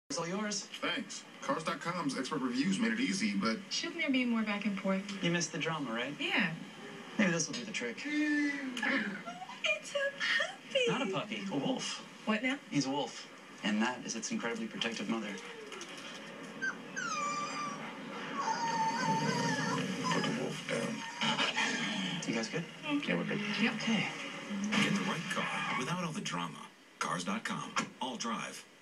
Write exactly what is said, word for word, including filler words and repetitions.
It's all yours. Thanks. Cars dot com's expert reviews made it easy, but... Shouldn't there be more back and forth? You missed the drama, right? Yeah. Maybe this will do the trick. It's a puppy. Not a puppy, a wolf. What now? He's a wolf, and that is its incredibly protective mother. Put the wolf down. You guys good? Yeah, we're good. Yep. Okay. Get the right car without all the drama. Cars dot com. All drive.